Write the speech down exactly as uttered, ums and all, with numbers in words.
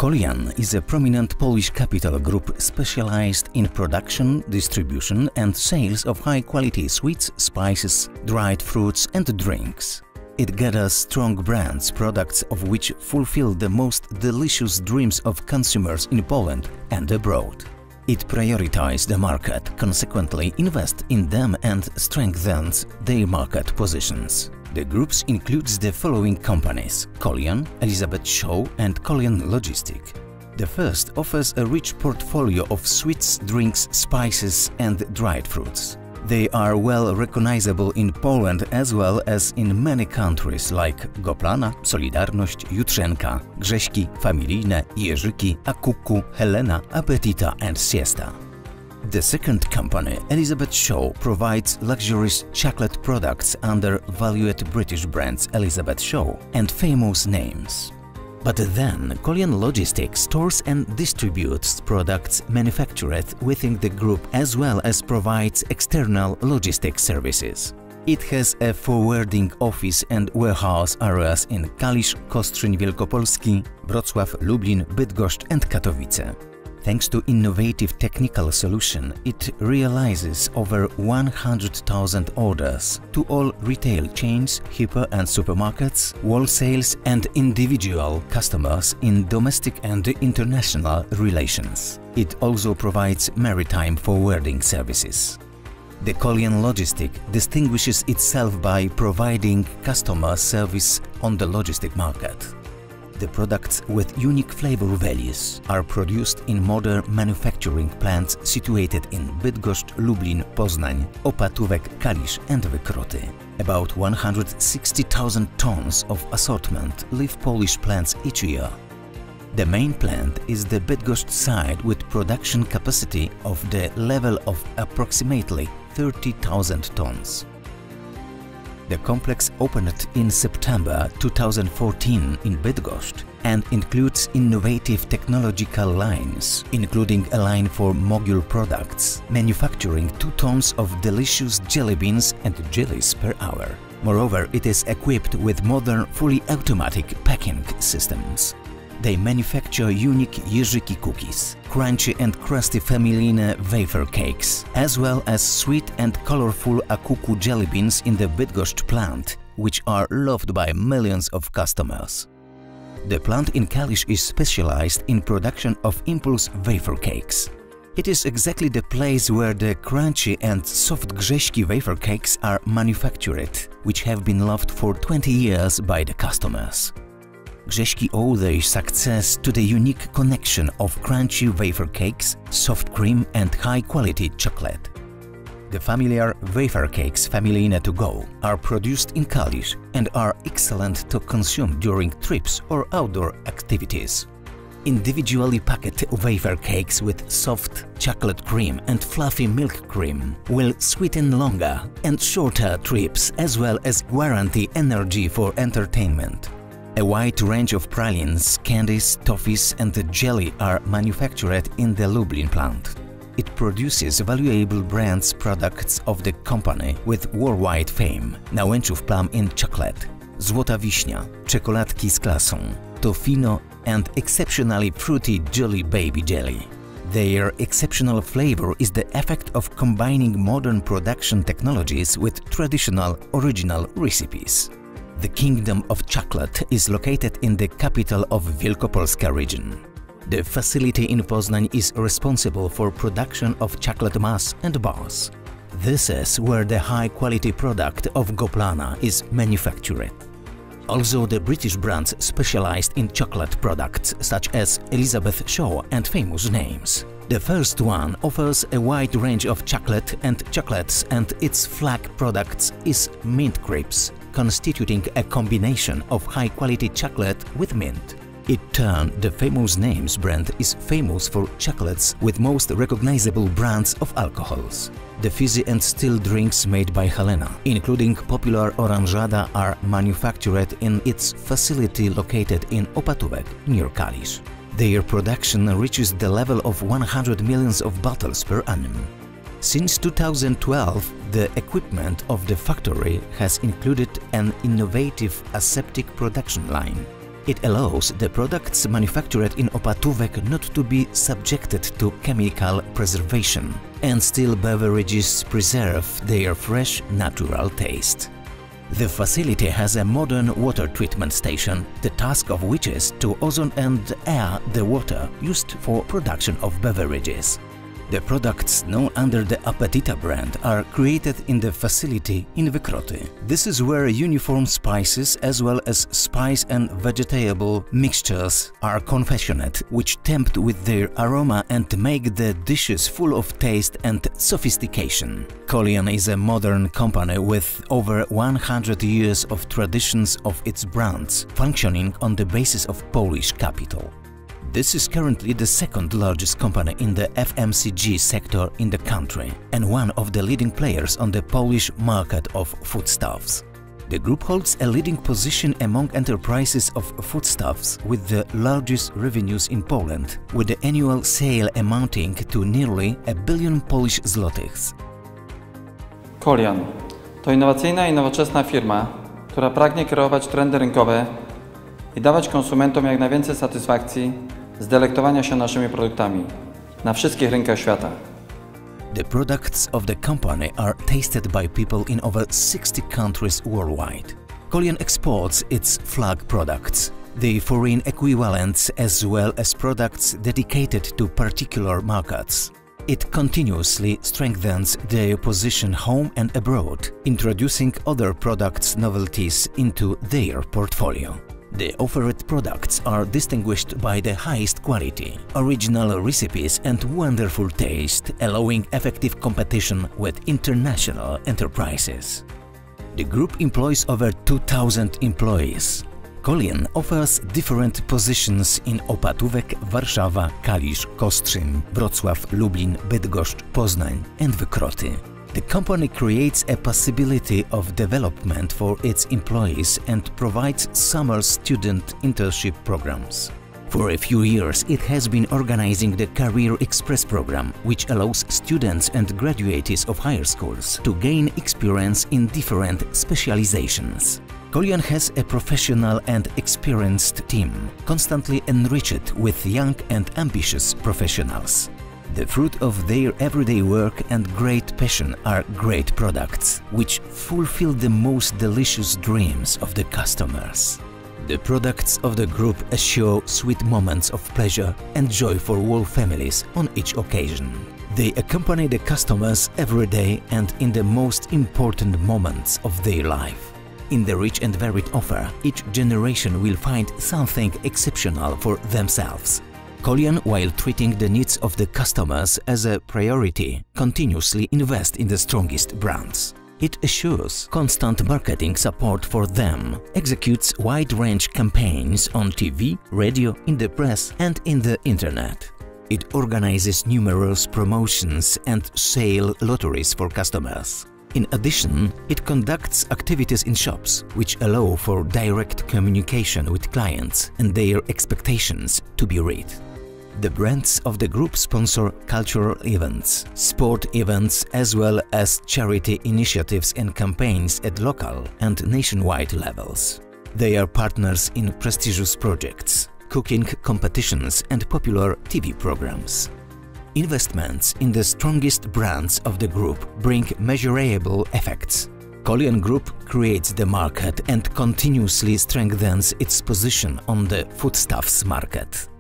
Kolian is a prominent Polish capital group specialized in production, distribution and sales of high-quality sweets, spices, dried fruits and drinks. It gathers strong brands, products of which fulfill the most delicious dreams of consumers in Poland and abroad. It prioritizes the market, consequently invests in them and strengthens their market positions. The groups includes the following companies: Kolian, Elizabeth Shaw and Kolian Logistic. The first offers a rich portfolio of sweets, drinks, spices and dried fruits. They are well recognizable in Poland as well as in many countries like Goplana, Solidarność, Jutrzenka, Grześki, Familijne, Jerzyki, Akuku, Helena, Appetita and Siesta. The second company, Elizabeth Shaw, provides luxurious chocolate products under valued British brands Elizabeth Shaw and famous names. But then Kolian Logistic stores and distributes products manufactured within the group as well as provides external logistics services. It has a forwarding office and warehouse areas in Kalisz, Kostrzyn Wielkopolski, Wrocław, Lublin, Bydgoszcz and Katowice. Thanks to innovative technical solution, it realizes over one hundred thousand orders to all retail chains, hyper and supermarkets, wholesales and individual customers in domestic and international relations. It also provides maritime forwarding services. The Kolian Logistic distinguishes itself by providing customer service on the logistic market. The products with unique flavor values are produced in modern manufacturing plants situated in Bydgoszcz, Lublin, Poznań, Opatówek, Kalisz and Wykroty. About one hundred sixty thousand tons of assortment leave Polish plants each year. The main plant is the Bydgoszcz site with production capacity of the level of approximately thirty thousand tons. The complex opened in September two thousand fourteen in Bydgoszcz and includes innovative technological lines, including a line for mogul products, manufacturing two tons of delicious jelly beans and jellies per hour. Moreover, it is equipped with modern, fully automatic packing systems. They manufacture unique Jerzyki cookies, crunchy and crusty Familijne wafer cakes, as well as sweet and colorful Akuku jelly beans in the Bydgoszcz plant, which are loved by millions of customers. The plant in Kalisz is specialized in production of impulse wafer cakes. It is exactly the place where the crunchy and soft Grześki wafer cakes are manufactured, which have been loved for twenty years by the customers. Grześki owe their success to the unique connection of crunchy wafer cakes, soft cream and high-quality chocolate. The familiar wafer cakes Familijne to go are produced in Kalisz and are excellent to consume during trips or outdoor activities. Individually packed wafer cakes with soft chocolate cream and fluffy milk cream will sweeten longer and shorter trips as well as guarantee energy for entertainment. A wide range of pralines, candies, toffees and jelly are manufactured in the Lublin plant. It produces valuable brands products of the company with worldwide fame: Nałęczów Plum in chocolate, Złota Wiśnia, czekoladki z klasą, Tofino and exceptionally fruity Jolly Baby Jelly. Their exceptional flavor is the effect of combining modern production technologies with traditional original recipes. The Kingdom of Chocolate is located in the capital of Wielkopolska region. The facility in Poznań is responsible for production of chocolate mass and bars. This is where the high-quality product of Goplana is manufactured. Also, the British brands specialized in chocolate products such as Elizabeth Shaw and famous names. The first one offers a wide range of chocolate and chocolates, and its flag products is Mint Crisps, constituting a combination of high-quality chocolate with mint. In turn, the Famous Names brand is famous for chocolates with most recognizable brands of alcohols. The fizzy and still drinks made by Helena, including popular Oranżada, are manufactured in its facility located in Opatówek, near Kalisz. Their production reaches the level of one hundred millions of bottles per annum. Since two thousand twelve, the equipment of the factory has included an innovative aseptic production line. It allows the products manufactured in Opatówek not to be subjected to chemical preservation, and still beverages preserve their fresh, natural taste. The facility has a modern water treatment station, the task of which is to ozone and air the water used for production of beverages. The products known under the Apetita brand are created in the facility in Wykroty. This is where uniform spices as well as spice and vegetable mixtures are confectioned, which tempt with their aroma and make the dishes full of taste and sophistication. Kolian is a modern company with over one hundred years of traditions of its brands, functioning on the basis of Polish capital. This is currently the second largest company in the F M C G sector in the country and one of the leading players on the Polish market of foodstuffs. The group holds a leading position among enterprises of foodstuffs with the largest revenues in Poland, with the annual sale amounting to nearly a billion Polish zlotys. Kolian to innowacyjna i nowoczesna firma, która pragnie kreować trendy rynkowe i dawać konsumentom jak najwięcej satysfakcji z delektowania się naszymi produktami na wszystkich rynkach świata. The products of the company are tasted by people in over sixty countries worldwide. Kolian exports its flag products, the foreign equivalents as well as products dedicated to particular markets. It continuously strengthens their position home and abroad, introducing other products' novelties into their portfolio. The offered products are distinguished by the highest quality, original recipes and wonderful taste, allowing effective competition with international enterprises. The group employs over two thousand employees. Kolian offers different positions in Opatówek, Warszawa, Kalisz, Kostrzyn, Wrocław, Lublin, Bydgoszcz, Poznań and Wykroty. The company creates a possibility of development for its employees and provides summer student internship programs. For a few years, it has been organizing the Career Express program, which allows students and graduates of higher schools to gain experience in different specializations. Kolian has a professional and experienced team, constantly enriched with young and ambitious professionals. The fruit of their everyday work and great passion are great products, which fulfill the most delicious dreams of the customers. The products of the group assure sweet moments of pleasure and joy for whole families on each occasion. They accompany the customers every day and in the most important moments of their life. In the rich and varied offer, each generation will find something exceptional for themselves. Kolian, while treating the needs of the customers as a priority, continuously invests in the strongest brands. It assures constant marketing support for them, executes wide-range campaigns on T V, radio, in the press and in the internet. It organizes numerous promotions and sale lotteries for customers. In addition, it conducts activities in shops, which allow for direct communication with clients and their expectations to be read. The brands of the group sponsor cultural events, sport events as well as charity initiatives and campaigns at local and nationwide levels. They are partners in prestigious projects, cooking competitions and popular T V programs. Investments in the strongest brands of the group bring measurable effects. Kolian Group creates the market and continuously strengthens its position on the foodstuffs market.